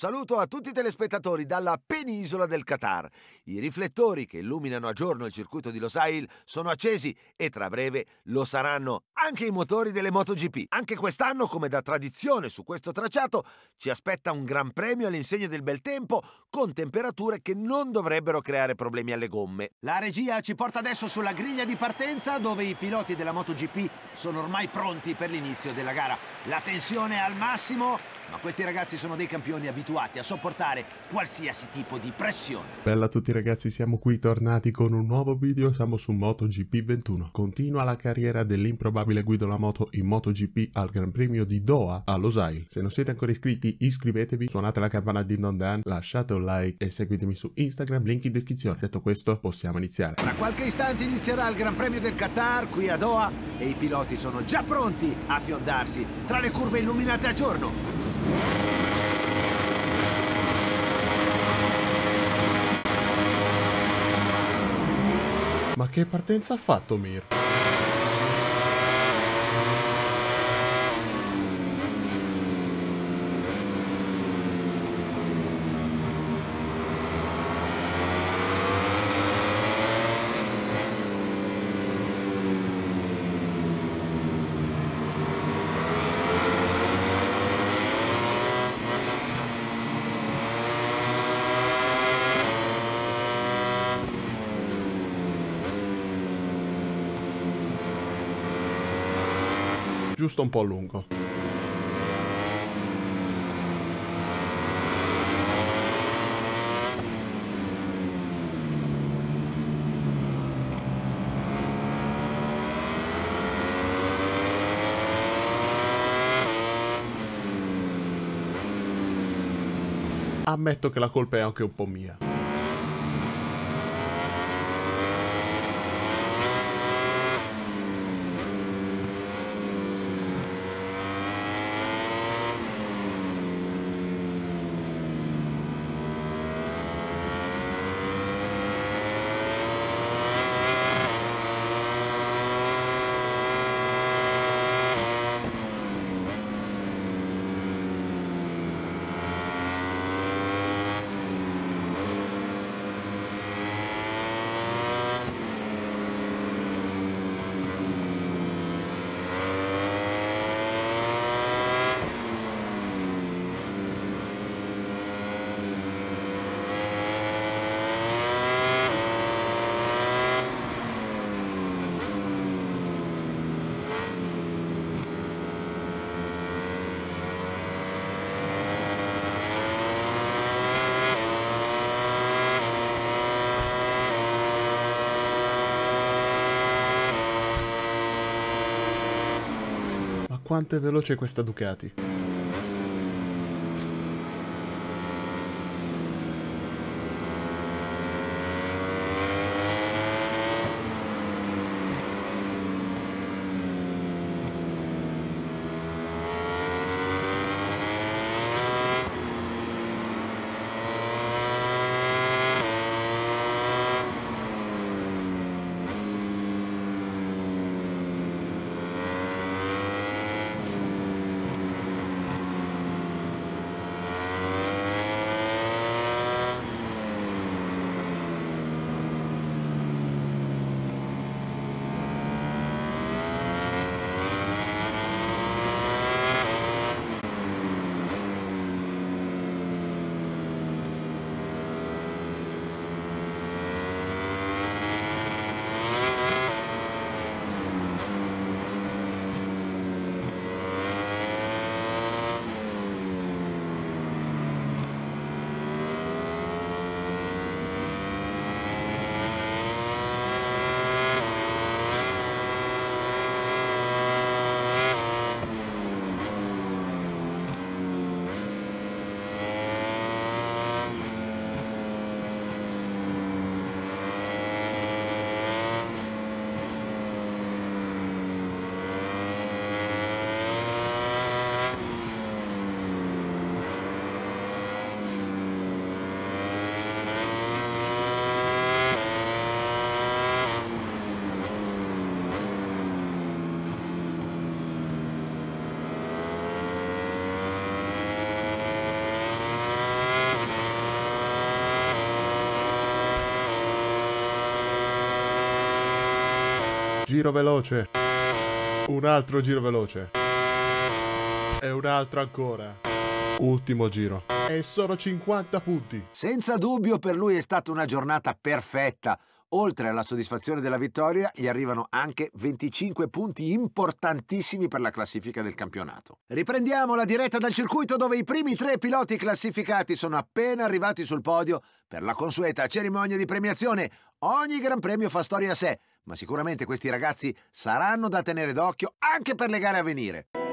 saluto a tutti i telespettatori dalla penisola del Qatar. I riflettori che illuminano a giorno il circuito di Losail sono accesi e tra breve lo saranno anche i motori delle MotoGP. Anche quest'anno, come da tradizione su questo tracciato, ci aspetta un gran premio all'insegna del bel tempo con temperature che non dovrebbero creare problemi alle gomme. La regia ci porta adesso sulla griglia di partenza dove i piloti della MotoGP sono ormai pronti per l'inizio della gara. La tensione è al massimo, ma questi ragazzi sono dei campioni abituati a sopportare qualsiasi tipo di pressione. Bella a tutti ragazzi, siamo qui tornati con un nuovo video, siamo su MotoGP 21. Continua la carriera dell'improbabile Guido Lamoto in MotoGP al Gran Premio di Doha a Losail. Se non siete ancora iscritti iscrivetevi, suonate la campana di Don Dan, lasciate un like e seguitemi su Instagram, link in descrizione. Detto questo, possiamo iniziare. Tra qualche istante inizierà il Gran Premio del Qatar qui a Doha e i piloti sono già pronti a fiondarsi tra le curve illuminate a giorno. Ma che partenza ha fatto Mir? Giusto un po' lungo. Ammetto che la colpa è anche un po' mia. Quanto è veloce questa Ducati. Giro veloce. Un altro giro veloce. E un altro ancora. Ultimo giro. E sono 50 punti. Senza dubbio per lui è stata una giornata perfetta. Oltre alla soddisfazione della vittoria, gli arrivano anche 25 punti importantissimi per la classifica del campionato. Riprendiamo la diretta dal circuito dove i primi 3 piloti classificati sono appena arrivati sul podio per la consueta cerimonia di premiazione. Ogni Gran Premio fa storia a sé, ma sicuramente questi ragazzi saranno da tenere d'occhio anche per le gare a venire.